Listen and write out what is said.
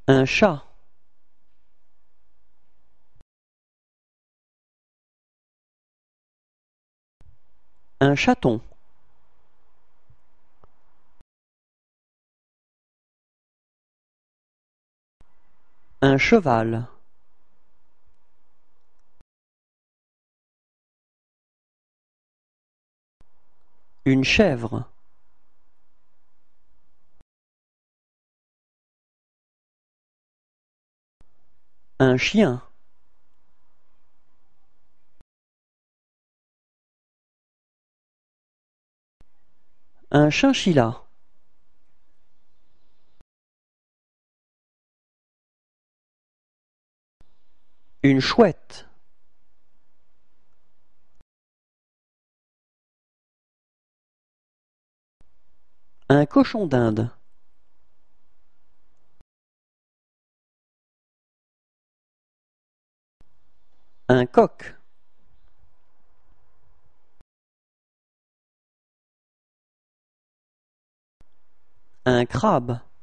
Un chat. Un chaton. Un cheval. Une chèvre. Un chien. Un chinchilla. Une chouette. Un cochon d'Inde. Un coq. Un crabe.